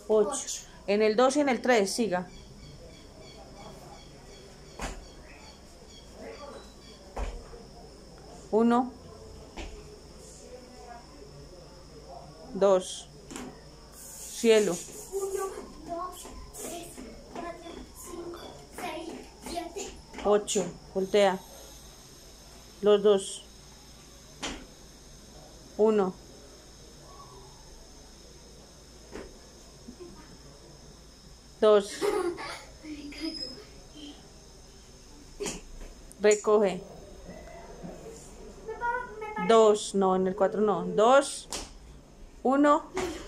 8. En el 2 y en el 3, siga. 1, 2, cielo. 1, 2, 3, 4, 5, 6, 7, 8, voltea. Los dos. 1, 2, recoge. 2, no, en el 4 no. 2, 1.